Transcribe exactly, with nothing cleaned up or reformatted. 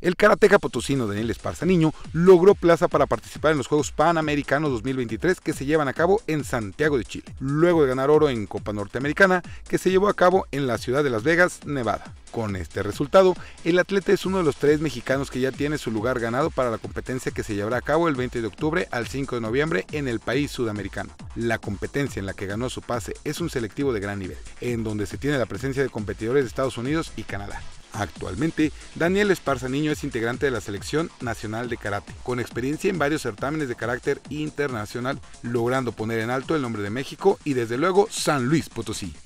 El karateca potosino Daniel Esparza Niño logró plaza para participar en los Juegos Panamericanos dos mil veintitrés que se llevan a cabo en Santiago de Chile, luego de ganar oro en Copa Norteamericana que se llevó a cabo en la ciudad de Las Vegas, Nevada. Con este resultado, el atleta es uno de los tres mexicanos que ya tiene su lugar ganado para la competencia que se llevará a cabo el veinte de octubre al cinco de noviembre en el país sudamericano. La competencia en la que ganó su pase es un selectivo de gran nivel, en donde se tiene la presencia de competidores de Estados Unidos y Canadá. Actualmente, Daniel Esparza Niño es integrante de la Selección Nacional de Karate, con experiencia en varios certámenes de carácter internacional, logrando poner en alto el nombre de México y desde luego San Luis Potosí.